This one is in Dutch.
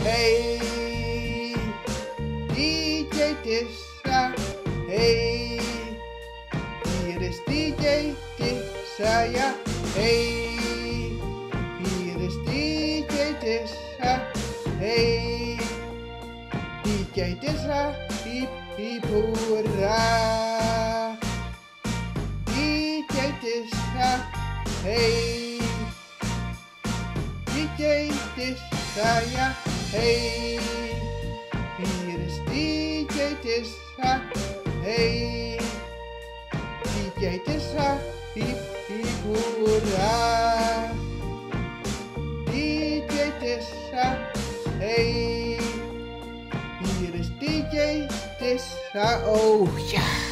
Hey, DJ Tissa. Hey, hier is DJ Tissa, ja. Hey, hier is DJ Tissa. Hey, DJ Tissa, hiep hiep hoera. DJ Tissa, hey, DJ Tissa, ja. Hey, hier is DJ Tissa. Hey, DJ Tissa, hiep hiep hoera. DJ Tissa, hey, hier is DJ Tissa, oh ja.